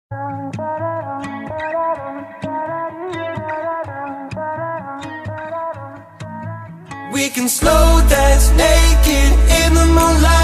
We can slow dance naked in the moonlight.